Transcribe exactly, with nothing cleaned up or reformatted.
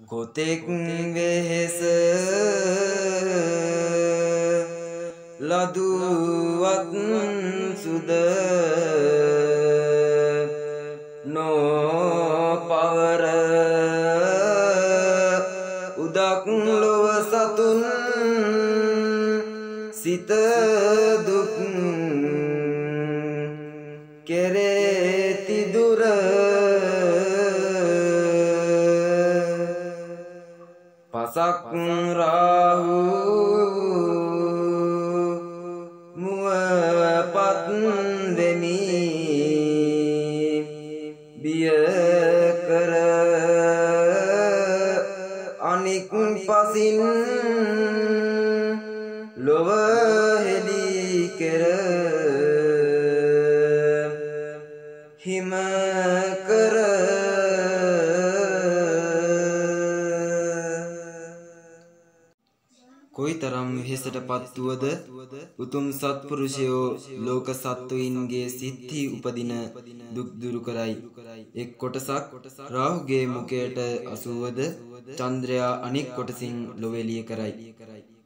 කොතෙක් වෙහෙස ලදුවත් සුද නොපවර උදක් ලොව සතුන් සිත දුක් කෙරෙති දුර පසක් රාහු මුවපත් වෙමි බිය කර අනික් පසින් ලොව හෙළි කෙර හිම කර කොයිතරම් වෙහෙසටපත් වුවද උතුම් සත්පුරුෂයෝ ලෝක සත්වයින්ගේ සිත්හි උපදින දුක් දුරු කරයි. එක් කොටසක් රාහුගේ මුඛයට අසුවද චන්ද්‍රයා අනික් කොටසින් ලොව එළිය කරයි.